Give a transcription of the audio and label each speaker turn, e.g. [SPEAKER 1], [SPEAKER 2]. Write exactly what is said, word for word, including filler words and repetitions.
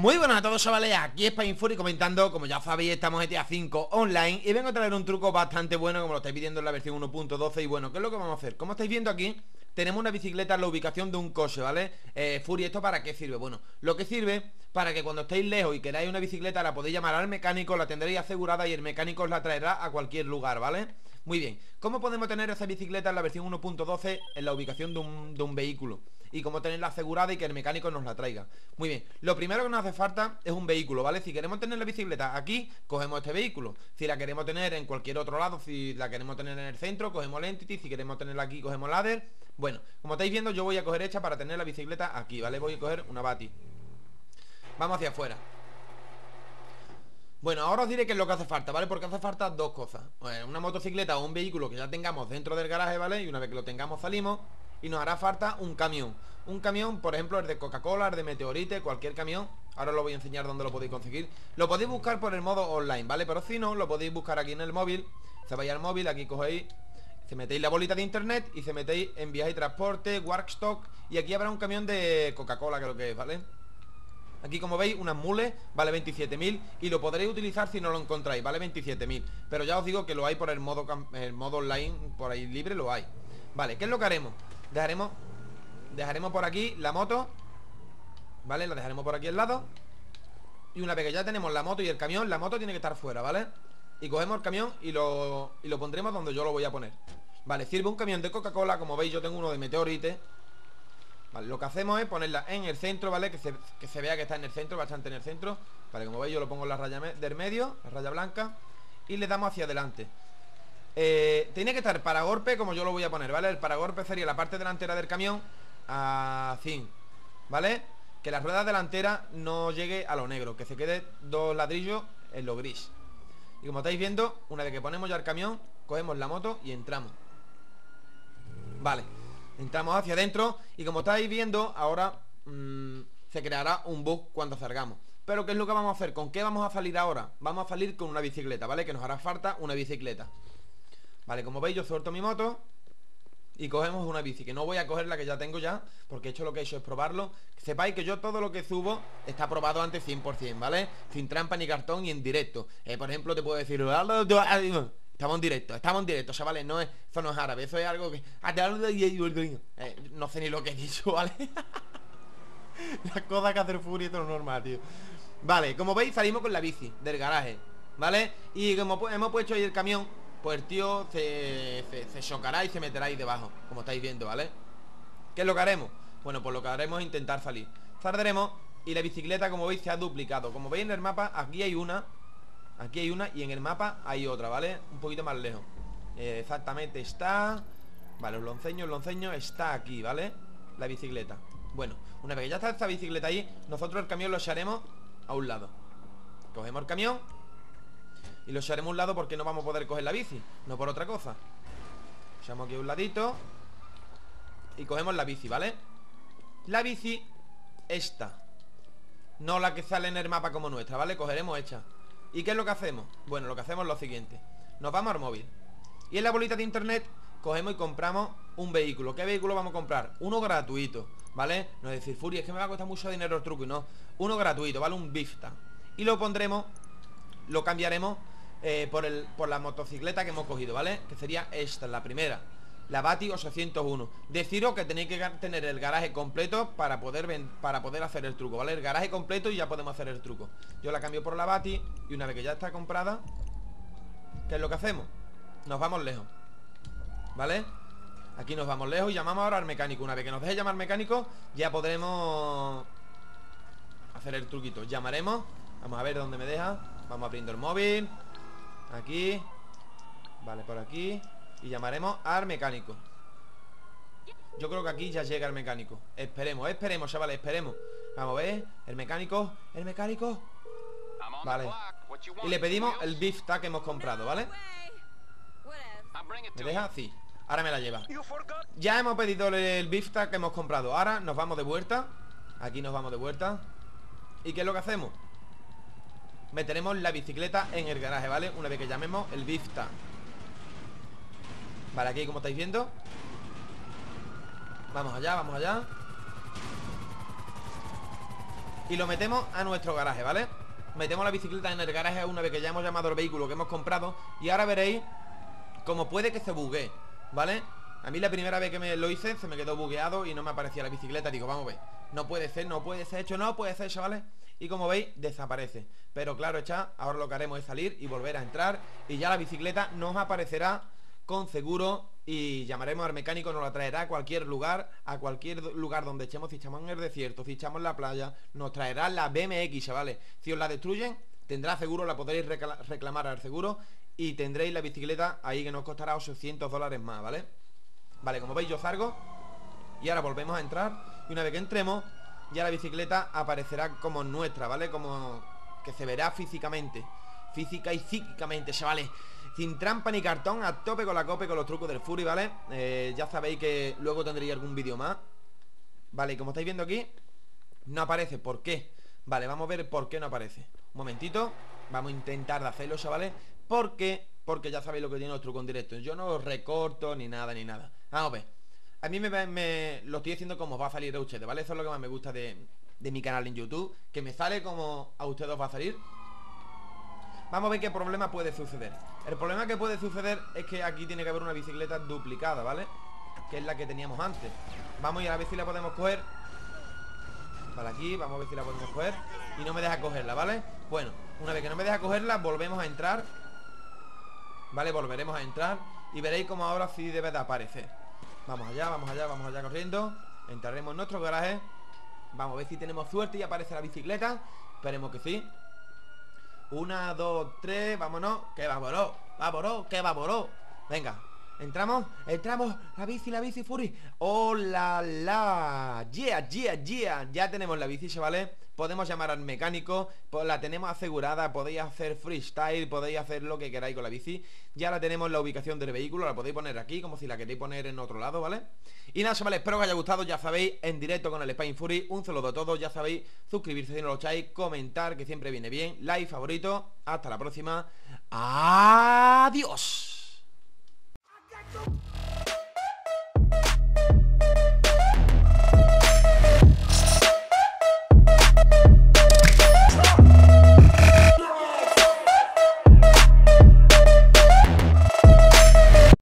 [SPEAKER 1] Muy buenas a todos, chavales, aquí es Painfuri comentando. Como ya sabéis, estamos en G T A cinco Online y vengo a traer un truco bastante bueno, como lo estáis pidiendo en la versión uno punto doce. Y bueno, ¿qué es lo que vamos a hacer? Como estáis viendo aquí, tenemos una bicicleta en la ubicación de un coche, ¿vale? Eh, Furi, ¿esto para qué sirve? Bueno, lo que sirve para que cuando estéis lejos y queráis una bicicleta, la podéis llamar al mecánico, la tendréis asegurada y el mecánico os la traerá a cualquier lugar, ¿vale? Muy bien, ¿cómo podemos tener esa bicicleta en la versión uno punto doce en la ubicación de un, de un vehículo? Y cómo tenerla asegurada y que el mecánico nos la traiga. Muy bien, lo primero que nos hace falta es un vehículo, ¿vale? Si queremos tener la bicicleta aquí, cogemos este vehículo. Si la queremos tener en cualquier otro lado, si la queremos tener en el centro, cogemos el Entity. Si queremos tenerla aquí, cogemos Ladder. Bueno, como estáis viendo, yo voy a coger hecha para tener la bicicleta aquí, ¿vale? Voy a coger una Bati. Vamos hacia afuera. Bueno, ahora os diré qué es lo que hace falta, ¿vale? Porque hace falta dos cosas. Bueno, una motocicleta o un vehículo que ya tengamos dentro del garaje, ¿vale? Y una vez que lo tengamos salimos. Y nos hará falta un camión. Un camión, por ejemplo, el de Coca-Cola, el de Meteorite, cualquier camión. Ahora os lo voy a enseñar dónde lo podéis conseguir. Lo podéis buscar por el modo online, ¿vale? Pero si no, lo podéis buscar aquí en el móvil. Se vais al móvil, aquí cogéis, se metéis la bolita de internet y se metéis en viaje y transporte, Workstock. Y aquí habrá un camión de Coca-Cola, creo que es, ¿vale? Aquí, como veis, unas mules, vale veintisiete mil. Y lo podréis utilizar si no lo encontráis, vale veintisiete mil. Pero ya os digo que lo hay por el modo, el modo online, por ahí libre lo hay. Vale, ¿qué es lo que haremos? Dejaremos Dejaremos por aquí la moto, ¿vale? La dejaremos por aquí al lado. Y una vez que ya tenemos la moto y el camión, la moto tiene que estar fuera, ¿vale? Y cogemos el camión y lo, y lo pondremos donde yo lo voy a poner. Vale, sirve un camión de Coca-Cola. Como veis, yo tengo uno de Meteorite. Vale, lo que hacemos es ponerla en el centro, ¿vale? Que se, que se vea que está en el centro, bastante en el centro. Vale, como veis, yo lo pongo en la raya del medio, la raya blanca. Y le damos hacia adelante. Eh, tiene que estar paragolpe como yo lo voy a poner, ¿vale? El paragolpe sería la parte delantera del camión. Así, ¿vale? Que la rueda delantera no llegue a lo negro, que se quede dos ladrillos en lo gris. Y como estáis viendo, una vez que ponemos ya el camión, cogemos la moto y entramos. Vale, entramos hacia adentro. Y como estáis viendo, ahora mmm, se creará un bug cuando salgamos. Pero ¿qué es lo que vamos a hacer? ¿Con qué vamos a salir ahora? Vamos a salir con una bicicleta, ¿vale? Que nos hará falta una bicicleta. Vale, como veis, yo suelto mi moto y cogemos una bici, que no voy a coger la que ya tengo ya, porque he hecho lo que he hecho es probarlo. Que sepáis que yo todo lo que subo está probado antes cien por cien, ¿vale? Sin trampa ni cartón y en directo. eh, Por ejemplo, te puedo decir, estamos en directo, estamos en directo, chavales. No es, eso no es árabe, eso es algo que eh, no sé ni lo que he dicho, ¿vale? Las cosas que hacer Furi, esto es normal, tío. Vale, como veis, salimos con la bici del garaje, ¿vale? Y como hemos puesto ahí el camión, pues el tío se, se, se chocará y se meterá ahí debajo, como estáis viendo, ¿vale? ¿Qué es lo que haremos? Bueno, pues lo que haremos es intentar salir. Saldremos y la bicicleta, como veis, se ha duplicado. Como veis en el mapa, aquí hay una, aquí hay una y en el mapa hay otra, ¿vale? Un poquito más lejos. eh, Exactamente está... Vale, os lo enseño, os lo enseño. Está aquí, ¿vale? La bicicleta. Bueno, una vez que ya está esta bicicleta ahí, nosotros el camión lo echaremos a un lado. Cogemos el camión y lo echaremos a un lado porque no vamos a poder coger la bici, no por otra cosa. Echamos aquí a un ladito y cogemos la bici, ¿vale? La bici esta, no la que sale en el mapa como nuestra, ¿vale? Cogeremos esta. ¿Y qué es lo que hacemos? Bueno, lo que hacemos es lo siguiente. Nos vamos al móvil y en la bolita de internet cogemos y compramos un vehículo. ¿Qué vehículo vamos a comprar? Uno gratuito, ¿vale? No es decir, Furi, es que me va a costar mucho dinero el truco. Y no, uno gratuito, ¿vale? Un Bifta. Y lo pondremos, lo cambiaremos eh, por, el, por la motocicleta que hemos cogido, ¿vale? Que sería esta, la primera, la Bati ochocientos uno. Deciros que tenéis que tener el garaje completo para poder, ven, para poder hacer el truco, ¿vale? El garaje completo y ya podemos hacer el truco. Yo la cambio por la Bati y una vez que ya está comprada, ¿qué es lo que hacemos? Nos vamos lejos, ¿vale? Aquí nos vamos lejos y llamamos ahora al mecánico. Una vez que nos deje llamar al mecánico, ya podremos hacer el truquito. Llamaremos, vamos a ver dónde me deja. Vamos abriendo el móvil. Aquí. Vale, por aquí. Y llamaremos al mecánico. Yo creo que aquí ya llega el mecánico. Esperemos, esperemos, chavales, esperemos. Vamos a ver, el mecánico. El mecánico. Vale. Y le pedimos el Bifta que hemos comprado, ¿vale? ¿Me deja? Sí. Ahora me la lleva. Ya hemos pedido el Bifta que hemos comprado. Ahora nos vamos de vuelta. Aquí nos vamos de vuelta. ¿Y qué es lo que hacemos? Meteremos la bicicleta en el garaje, ¿vale? Una vez que llamemos el Bifta. Vale, aquí como estáis viendo. Vamos allá, vamos allá. y lo metemos a nuestro garaje, ¿vale? Metemos la bicicleta en el garaje una vez que ya hemos llamado al vehículo que hemos comprado. Y ahora veréis cómo puede que se buguee, ¿vale? A mí la primera vez que me lo hice se me quedó bugueado y no me aparecía la bicicleta. Digo, vamos a ver, no puede ser, no puede ser hecho, no puede ser, chavales. Y como veis, desaparece. Pero claro, chat, ahora lo que haremos es salir y volver a entrar. Y ya la bicicleta nos aparecerá con seguro. Y llamaremos al mecánico, nos la traerá a cualquier lugar. A cualquier lugar donde echemos. Si echamos en el desierto, si echamos en la playa, nos traerá la B M X, chavales. Si os la destruyen, tendrá seguro, la podréis reclamar al seguro. Y tendréis la bicicleta ahí, que nos costará ochocientos dólares más, ¿vale? Vale, como veis yo salgo. Y ahora volvemos a entrar. Y una vez que entremos, ya la bicicleta aparecerá como nuestra, ¿vale? Como que se verá físicamente. Física y psíquicamente, chavales. Sin trampa ni cartón, a tope con la cope, con los trucos del Fury, ¿vale? Eh, ya sabéis que luego tendréis algún vídeo más. Vale, como estáis viendo aquí, no aparece, ¿por qué? Vale, vamos a ver por qué no aparece. Un momentito, vamos a intentar de hacerlo, chavales. ¿Por qué? Porque ya sabéis lo que tiene los trucos en directo. Yo no os recorto ni nada, ni nada. Vamos a ver. A mí me, me lo estoy haciendo como os va a salir a ustedes, ¿vale? Eso es lo que más me gusta de, de mi canal en YouTube. Que me sale como a ustedes os va a salir. Vamos a ver qué problema puede suceder. El problema que puede suceder es que aquí tiene que haber una bicicleta duplicada, ¿vale? Que es la que teníamos antes. Vamos a ir a ver si la podemos coger. Vale, aquí, vamos a ver si la podemos coger. Y no me deja cogerla, ¿vale? Bueno, una vez que no me deja cogerla, volvemos a entrar. Vale, volveremos a entrar. Y veréis como ahora sí debe de aparecer. Vamos allá, vamos allá, vamos allá corriendo. Entraremos en nuestro garaje. Vamos a ver si tenemos suerte y aparece la bicicleta. Esperemos que sí. Una, dos, tres, vámonos. Que vámonos, vámonos, que vámonos. Venga, entramos, entramos. La bici, la bici, Fury. ¡Hola, la! Yeah, yeah, yeah. Ya tenemos la bici, chavales. Podemos llamar al mecánico, pues la tenemos asegurada. Podéis hacer freestyle, podéis hacer lo que queráis con la bici. Ya la tenemos en la ubicación del vehículo. La podéis poner aquí, como si la queréis poner en otro lado, ¿vale? Y nada, chavales, espero que os haya gustado. Ya sabéis, en directo con el Spine Fury. Un saludo a todos, ya sabéis. Suscribirse si no lo echáis, comentar, que siempre viene bien. Like, favorito. Hasta la próxima. Adiós.